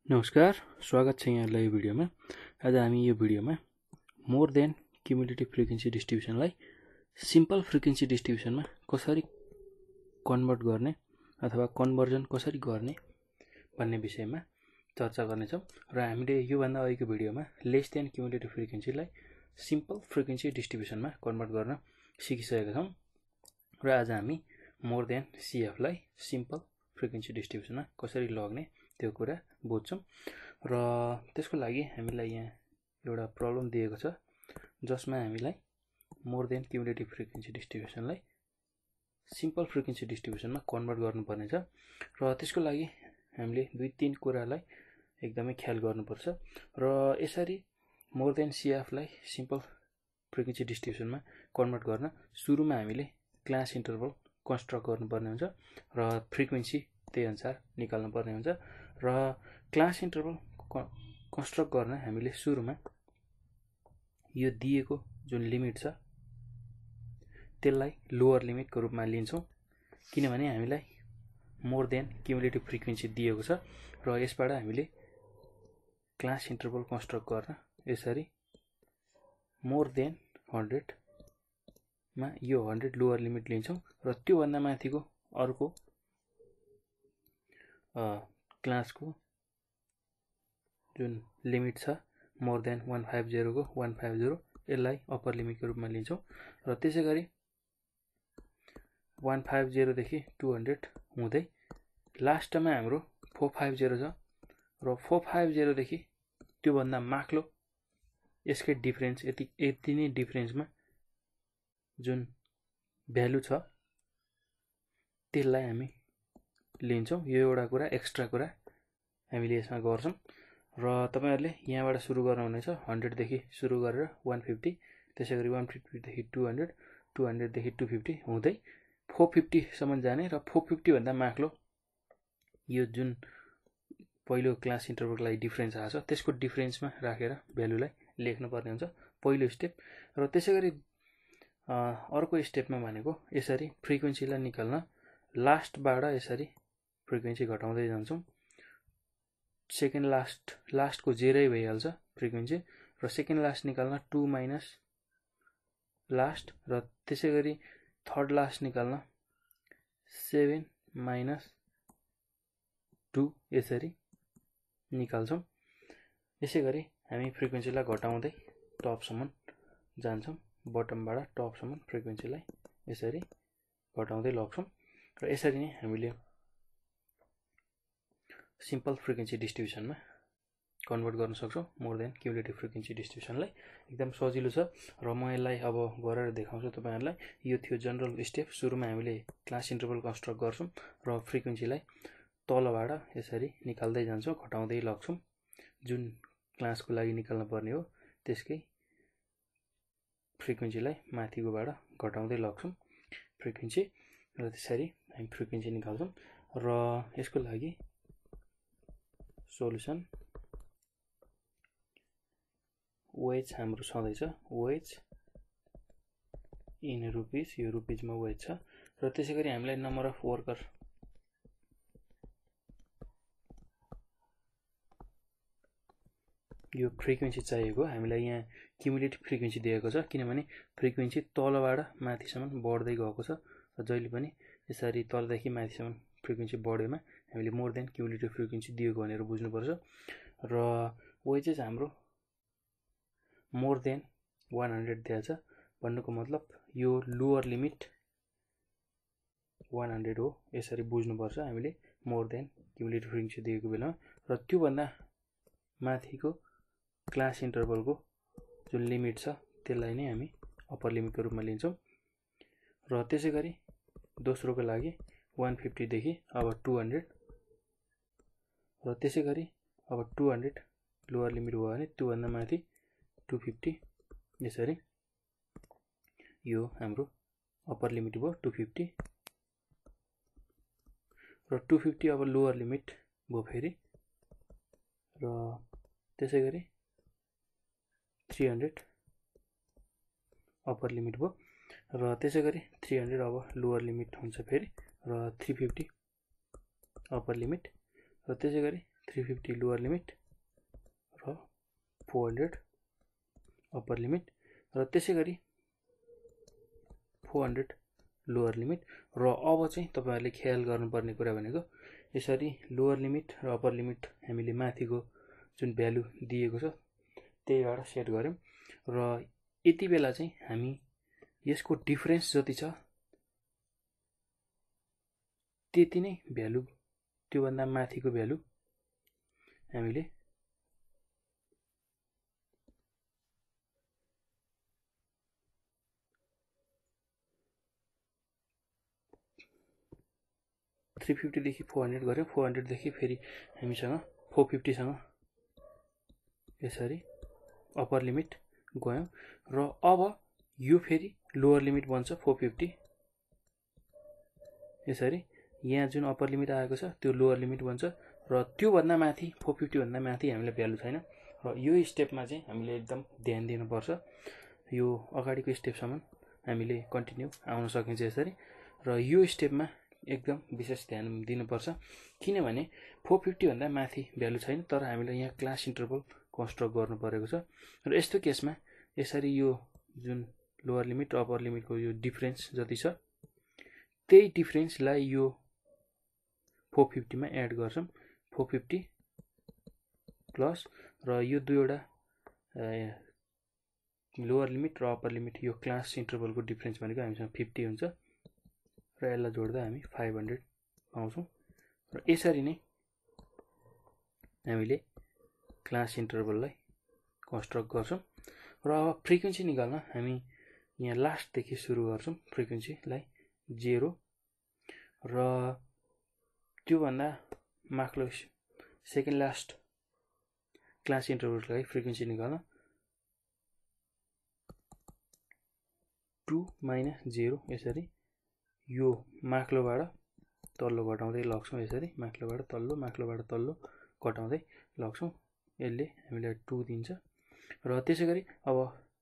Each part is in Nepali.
नमस्कार, स्वागत छ यहाँलाई यो भिडियोमा। आज हामी यो भिडियोमा मोर देन क्युमुलेटिभ फ्रिक्वेन्सी डिस्ट्रिब्युसनलाई सिम्पल फ्रिक्वेन्सी डिस्ट्रिब्युसनमा कसरी कन्भर्ट गर्ने अथवा कन्भर्जन कसरी गर्ने भन्ने विषयमा चर्चा गर्नेछौँ। र हामीले योभन्दा अघिको भिडियोमा लेस देन क्युमुलेटिभ फ्रिक्वेन्सीलाई सिम्पल फ्रिक्वेन्सी डिस्ट्रिब्युसनमा कन्भर्ट गर्न सिकिसकेका छौँ। र आज हामी मोर देन सिएफलाई सिम्पल फ्रिक्वेन्सी डिस्ट्रिब्युसनमा कसरी लग्ने त्यो कुरा बुझ्छौँ। र त्यसको लागि हामीलाई यहाँ एउटा प्रब्लम दिएको छ जसमा हामीलाई मोर देन क्युमुलेटिभ फ्रिक्वेन्सी डिस्ट्रिब्युसनलाई सिम्पल फ्रिक्वेन्सी डिस्ट्रिब्युसनमा कन्भर्ट गर्नुपर्ने छ। र त्यसको लागि हामीले दुई तीन कुरालाई एकदमै ख्याल गर्नुपर्छ। र यसरी मोर देन सिएफलाई सिम्पल फ्रिक्वेन्सी डिस्ट्रिब्युसनमा कन्भर्ट गर्न सुरुमा हामीले क्लास इन्टरभल कन्स्ट्रक्ट गर्नुपर्ने हुन्छ र फ्रिक्वेन्सी त्यही अनुसार निकाल्नु पर्ने हुन्छ। र क्लास इन्टरभल कन्स्ट्रक्ट गर्न हामीले सुरुमा यो दिएको जुन लिमिट छ त्यसलाई लोअर लिमिटको रूपमा लिन्छौँ, किनभने हामीलाई मोर देन क्युमुलेटिभ फ्रिक्वेन्सी दिएको छ। र यसबाट हामीले क्लास इन्टरभल कन्स्ट्रक्ट गर्न यसरी मोर देन 100 मा यो 100 लोअर लिमिट लिन्छौँ र त्योभन्दा माथिको अर्को क्लासको जुन लिमिट छ मोर देन 150 को 150 यसलाई अप्पर लिमिटको रूपमा लिन्छौँ। र त्यसै गरी 150 देखि 200 हुँदै लास्टमा हाम्रो 450 छ र 450 देखि त्योभन्दा माथिल्लो यसकै डिफरेन्स यति नै डिफरेन्समा जुन भ्यालु छ त्यसलाई हामी लिन्छौँ। यो एउटा कुरा एक्स्ट्रा कुरा हामीले यसमा गर्छौँ। र तपाईहरुले यहाँबाट सुरु गर्नुहुनेछ 100 देखि सुरु गरेर 150, त्यसैगरी 150 देखि 200, 200 देखि 250 हुँदै 450 सम्म जाने र 450 भन्दा माथिल्लो यो जुन पहिलो क्लास इन्टरभलको लागि डिफरेन्स आछ त्यसको डिफरेन्समा राखेर भ्यालुलाई लेख्नु पर्ने हुन्छ पहिलो स्टेप। र त्यसैगरी अर्को स्टेपमा भनेको यसरी फ्रिक्वेन्सीलाई निकाल्न लास्टबाट यसरी फ्रिक्वेन्सी घटाउँदै जान्छौँ। सेकेन्ड लास्टको 0 भइहाल्छ फ्रिक्वेन्सी र सेकेन्ड लास्ट निकाल्न 2 माइनस लास्ट र त्यसैगरी थर्ड लास्ट निकाल्न 7 माइनस 2 यसरी निकाल्छौँ। यसैगरी हामी फ्रिक्वेन्सीलाई घटाउँदै टपसम्म जान्छौँ, बटमबाट टपसम्म फ्रिक्वेन्सीलाई यसरी घटाउँदै लग्छौँ। र यसरी नै हामीले सिम्पल फ्रिक्वेन्सी डिस्ट्रिब्युसनमा कन्भर्ट गर्न सक्छौँ। मोर देन क्युमुलेटिभ फ्रिक्वेन्सी डिस्ट्रिब्युसनलाई एकदम सजिलो छ र म यसलाई अब गरेर देखाउँछु तपाईहरुलाई। यो थियो जनरल स्टेप। सुरुमा हामीले क्लास इन्टरभल कन्स्ट्रक्ट गर्छौँ र फ्रिक्वेन्सीलाई तलबाट यसरी निकाल्दै जान्छौँ, घटाउँदै लग्छौँ। जुन क्लासको लागि निकाल्न पर्ने हो त्यसकै फ्रिक्वेन्सीलाई माथिकोबाट घटाउँदै लग्छौँ फ्रिक्वेन्सी। र त्यसरी हामी फ्रिक्वेन्सी निकाल्छौँ। र यसको लागि सोलुसन वेज हाम्रो छँदैछ, वेज इन रुपिज, यो रुपिजमा वेज छ। र त्यसैगरी हामीलाई नम्बर अफ वर्कर यो फ्रिक्वेन्सी चाहिएको, हामीलाई यहाँ क्युमुलेटिभ फ्रिक्वेन्सी दिएको छ किनभने फ्रिक्वेन्सी तलबाट माथिसम्म बढ्दै गएको छ। र जहिले पनि यसरी तलदेखि माथिसम्म फ्रिक्वेन्सी बढेमा हामीले मोर देन क्युमुलेटिभ फ्रिक्वेन्सी दिएको भनेर बुझ्नुपर्छ। र वेजेस हाम्रो मोर देन 100 दिएको छ भन्नुको मतलब यो लोअर लिमिट 100 हो, यसरी बुझ्नुपर्छ हामीले मोर देन क्युमुलेटिभ फ्रिक्वेन्सी दिएको बेलामा। र त्योभन्दा माथिको क्लास इन्टरभलको जुन लिमिट छ त्यसलाई नै हामी अप्पर लिमिटको रूपमा लिन्छौँ। र त्यसैगरी दोस्रोको लागि 150 देखि अब 200 र त्यसैगरी अब 200 लोअर लिमिट भयो भने त्योभन्दा माथि 250 यसरी यो हाम्रो अप्पर लिमिट भयो 250 र 250 अब लोअर लिमिट भयो फेरि। र त्यसैगरी 300 अप्पर लिमिट भयो र त्यसैगरी 300 अब लोअर लिमिट हुन्छ फेरि र 350 अप्पर लिमिट र त्यसैगरी 350 लोअर लिमिट र 400 अप्पर लिमिट र त्यसै गरी 400 लोअर लिमिट र अब चाहिँ तपाईहरुले ख्याल गर्नुपर्ने कुरा भनेको यसरी लोअर लिमिट र अप्पर लिमिट हामीले माथिको जुन भ्यालु दिएको छ त्यहीबाट सेट गर्यौं र यति बेला चाहिँ हामी यसको डिफरेन्स जति छ त्यति नै भ्यालु त्यो भन्दा माथिको भ्यालु हामीले 350 देखि 400 गर्यौं 400 देखि फेरि हामीसँग 450 सँग यसरी अप्पर लिमिट गयौं र अब यो फेरि लोअर लिमिट बन्छ 450 यसरी यहाँ जुन अप्पर लिमिट आएको छ त्यो लोअर लिमिट बन्छ र त्यो भन्दा माथि 450 भन्दा माथि हामीलाई भ्यालु छैन र यो स्टेपमा चाहिँ हामीले एकदम ध्यान दिनुपर्छ यो अगाडिको स्टेपसम्म हामीले कन्टिन्यू आउन सकिन्छ यसरी र यो स्टेपमा एकदम विशेष ध्यान दिनुपर्छ किनभने 450 भन्दा माथि भ्यालु छैन तर हामीलाई यहाँ क्लास इन्टरभल कन्स्ट्रक्ट गर्नु परेको छ र यस्तो केसमा यसरी यो जुन लोअर लिमिट र अप्पर लिमिटको यो डिफरेन्स जति छ त्यही डिफरेन्सलाई यो 450 मा एड गर्छौं 450 प्लस र यो दुईवटा लोअर लिमिट र अप्पर लिमिट यो क्लास इन्टरभलको डिफरेन्स भनेको हामीसँग 50 हुन्छ र यसलाई जोड्दा हामी 500 पाउँछौं र यसरी नै हामीले क्लास इन्टरभललाई कन्स्ट्रक्ट गर्छौं र अब फ्रिक्वेन्सी निकाल्न हामी यहाँ लास्ट देखि सुरु गर्छौं फ्रिक्वेन्सीलाई 0 र त्यो भन्दा माथिल्लो सेकेन्ड लास्ट क्लास इन्टरभललाई फ्रिक्वेन्सी निकाल्न 2 - 0 यसरी यो माथिल्लोबाट तल्लो घटाउँदै लग्छौं यसरी माथिल्लोबाट तल्लो घटाउँदै लग्छौं यसले हामीलाई 2 दिन्छ र त्यसैगरी अब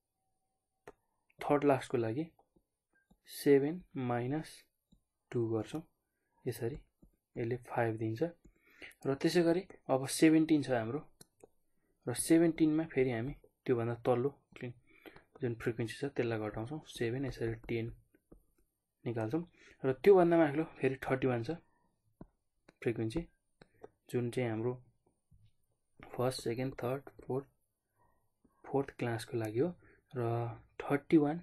थर्ड लास्टको लागि 7 - 2 गर्छौं यसरी यसले 5 दिन्छ र त्यसैगरी अब 17 छ हाम्रो र 17 मा फेरि हामी त्यो भन्दा तल्लो जुन फ्रिक्वेन्सी छ त्यसलाई घटाउँछौं 7 यसरी 10 निकाल्छौं र त्यो भन्दा माथिल्लो फेरि 31 छ फ्रिक्वेन्सी जुन चाहिँ हाम्रो फर्स्ट सेकेन्ड थर्ड फोर्थ क्लासको लागि हो र 31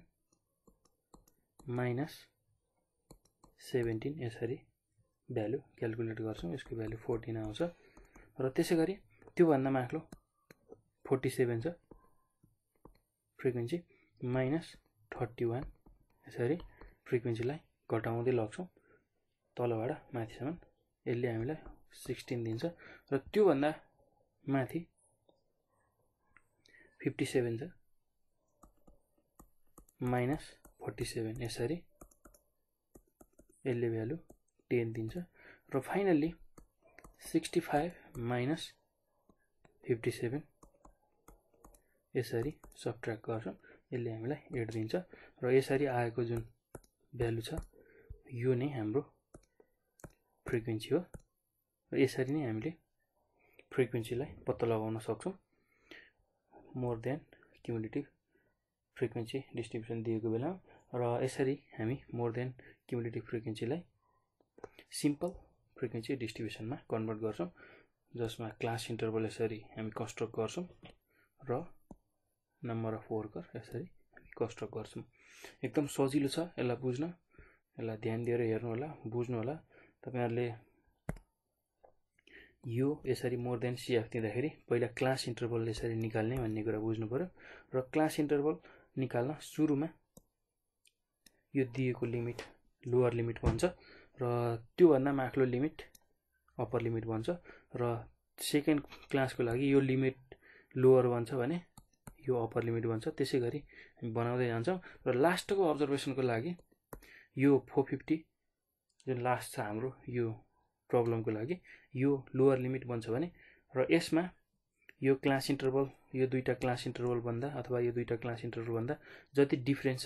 - 17 यसरी भ्यालु क्याल्कुलेट गर्छौं यसको भ्यालु 14 आउँछ र त्यसैगरी त्यो भन्दा माथिल्लो 47 छ फ्रिक्वेन्सी -31 यसरी फ्रिक्वेन्सीलाई घटाउँदै लग्छौं तलबाट माथिसम्म यसले हामीलाई 16 दिन्छ र त्यो भन्दा माथि 57 छ -47 यसरी यसले भ्यालु 10 दिन्छ र फाइनल्ली 65 - 57 यसरी सबट्र्याक्ट गर्छौं यसले हामीलाई 8 दिन्छ र यसरी आएको जुन भ्यालु छ यो नै हाम्रो फ्रिक्वेन्सी हो र यसरी नै हामीले फ्रिक्वेन्सीलाई पत्ता लगाउन सक्छौं more than cumulative frequency distribution दिएको बेला र यसरी हामी मोर देन क्युमुलेटिभ फ्रिक्वेन्सीलाई सिम्पल फ्रिक्वेन्सी डिस्ट्रिब्युसनमा कन्भर्ट गर्छौं जसमा क्लास इन्टरभल यसरी हामी कन्स्ट्रक्ट गर्छौं र नम्बर अफ वर्कर यसरी हामी कन्स्ट्रक्ट गर्छौं एकदम सजिलो छ यसलाई बुझ्न यसलाई ध्यान दिएर हेर्नु होला बुझ्नु होला तपाईहरुले यो यसरी मोर देन सीएफ दिँदाखेरि पहिला क्लास इन्टरभल यसरी निकाल्ने भन्ने कुरा बुझ्नु पर्यो र क्लास इन्टरभल निकाल्न सुरुमा यो दिएको लिमिट लोअर लिमिट भन्छ र त्यो भन्दा माथिल्लो लिमिट अप्पर लिमिट भन्छ र सेकेन्ड क्लासको लागि यो लिमिट लोअर भन्छ भने यो अप्पर लिमिट भन्छ त्यसैगरी हामी बनाउँदै जान्छौं र लास्टको अब्जर्भेसनको लागि यो 450 जुन लास्ट छ हाम्रो यो प्रब्लमको लागि यो लोअर लिमिट बन्छ भने र यसमा यो क्लास इन्टरभल यो दुईटा क्लास इन्टरभल भन्दा अथवा यो दुईटा क्लास इन्टरभल भन्दा जति डिफरेन्स छ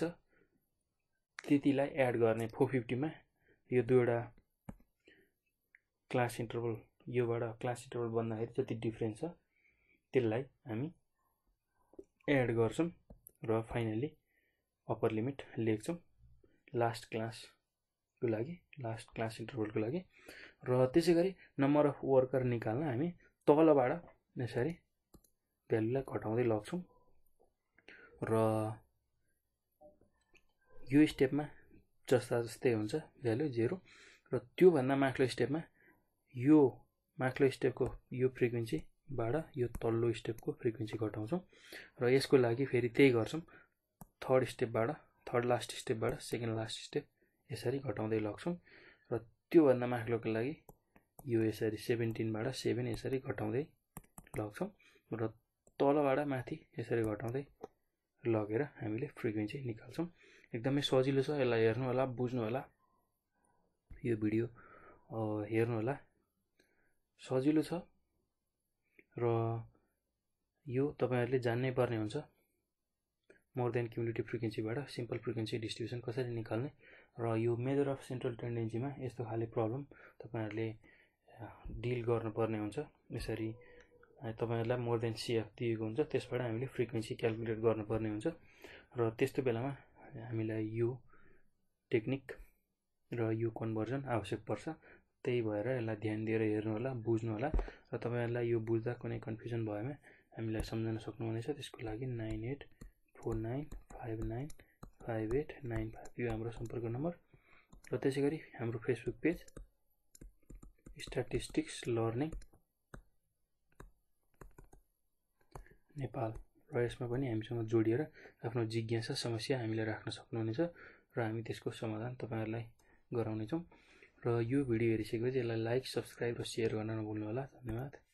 त्यतिलाई एड गर्ने 450 मा यो दुईवटा क्लास इन्टरभल योबाट क्लास इन्टरभल बन्दाखेरि जति डिफरेन्स छ त्यसलाई हामी एड गर्छौं र फाइनली अप्पर लिमिट लेख्छौं लास्ट क्लासको लागि, लास्ट क्लास इन्टरभलको लागि। र त्यसैगरी नम्बर अफ वर्कर निकाल्न हामी तलबाट यसरी भ्यालुलाई घटाउँदै लग्छौं र यो स्टेपमा जस्ता जस्तै हुन्छ भ्यालु 0 र त्यो भन्दा माथिल्लो स्टेपमा यो माथिल्लो स्टेपको यो फ्रिक्वेन्सीबाट यो तल्लो स्टेपको फ्रिक्वेन्सी घटाउँछौं र यसको लागि फेरि त्यही गर्छौं थर्ड लास्ट स्टेपबाट सेकेन्ड लास्ट स्टेप यसरी घटाउँदै लग्छौं र त्यो भन्दा माथिल्लोको लागि यो यसरी 17 बाट 7 यसरी घटाउँदै लग्छौं र तलबाट माथि यसरी घटाउँदै लगेर हामीले फ्रिक्वेन्सी निकाल्छौं। एकदमै सजिलो छ, यसलाई हेर्नु होला, बुझ्नु होला, यो भिडियो हेर्नु होला, सजिलो छ र यो तपाईहरुले जान्नै पर्ने हुन्छ। मोर देन क्युमुलेटिभ फ्रिक्वेन्सीबाट सिम्पल फ्रिक्वेन्सी डिस्ट्रिब्युसन कसरी निकाल्ने र यो मेजर अफ सेन्ट्रल टेन्डेन्सीमा यस्तो खाले प्रब्लम तपाईहरुले डिल गर्नुपर्ने हुन्छ। यसरी तपाईहरुलाई मोर देन सीएफ दिएको हुन्छ, त्यसबाट हामीले फ्रिक्वेन्सी क्याल्कुलेट गर्नुपर्ने हुन्छ र त्यस्तो बेलामा हामीलाई यो टेक्निक र यो कन्भर्जन आवश्यक पर्छ। त्यही भएर यसलाई ध्यान दिएर हेर्नु होला, बुझ्नु होला र तपाईहरुलाई यो बुझ्दा कुनै कन्फ्युजन भएमा हामीलाई सम्झाउन सक्नुहुनेछ। त्यसको लागि 9849595895 यो हाम्रो सम्पर्क नम्बर र त्यसैगरी हाम्रो Facebook page statistics learning Nepal र यसमा पनि हामीसँग जोडिएर आफ्नो जिज्ञासा समस्या हामीले राख्न सक्नुहुनेछ र हामी त्यसको समाधान तपाईहरुलाई गराउनेछौं। र यो भिडियो हेरिसकेपछि यसलाई लाइक, सब्स्क्राइब र शेयर गर्न नभुल्नु होला। धन्यवाद।